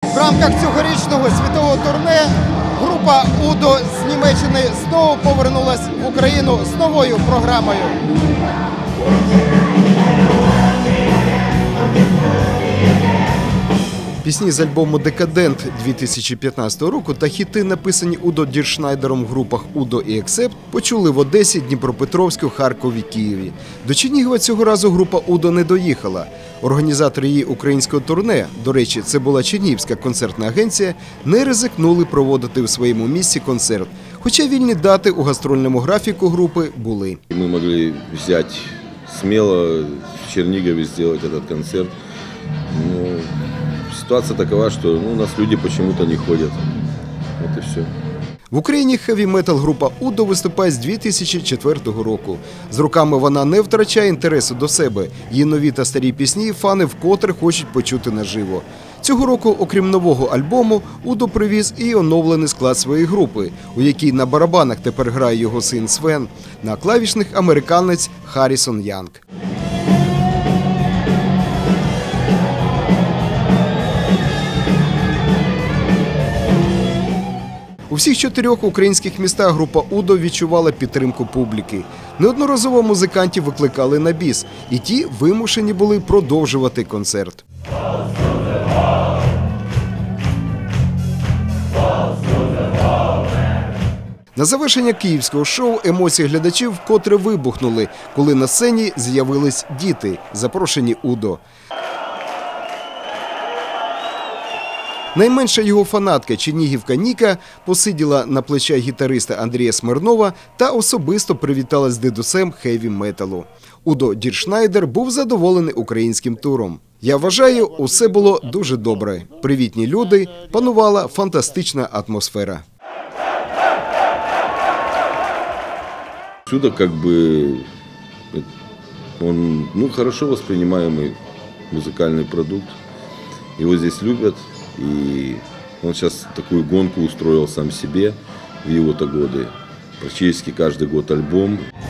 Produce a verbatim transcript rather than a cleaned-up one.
В рамках цьогорічного світового турне група «Удо» з Німеччини знову повернулась в Україну з новою програмою. Пісні з альбому «Декадент» дві тисячі п'ятнадцятого року та хіти, написані Удо Діршнайдером в групах «Удо» і «Ексепт», почули в Одесі, Дніпропетровську, Харкові, Києві. До Чернігова цього разу група «Удо» не доїхала. Організатори її українського турне, до речі, це була Чернігівська концертна агенція, не ризикнули проводити в своєму місці концерт. Хоча вільні дати у гастрольному графіку групи були. Ми могли взяти сміло в Чернігові зробити цей концерт. Ну, ситуация такова, что ну, у нас люди почему-то не ходят. Вот и все. В Україні хеві-метал група «Удо» виступає з дві тисячі четвертого року. З роками вона не втрачає інтересу до себе. Її нові та старі пісні фани вкотре хочуть почути наживо. Цього року, окрім нового альбому, «Удо» привіз і оновлений склад своєї групи, у якій на барабанах тепер грає його син Свен, на клавішних американець Харрісон Янг. У всіх чотирьох українських містах група «Удо» відчувала підтримку публіки. Неодноразово музикантів викликали на біс, і ті вимушені були продовжувати концерт. На завершення київського шоу емоції глядачів вкотре вибухнули, коли на сцені з'явились діти, запрошені «Удо». Найменша його фанатка, чернігівка Ніка, посиділа на плечах гітариста Андрія Смирнова та особисто привіталась з дедусем хеві-металу. Удо Діршнайдер був задоволений українським туром. Я вважаю, усе було дуже добре. Привітні люди, панувала фантастична атмосфера. Сюда как бы он, ну, хорошо воспринимаемый музыкальный продукт. Его здесь любят. И он сейчас такую гонку устроил сам себе в его-то годы. Практически каждый год альбом.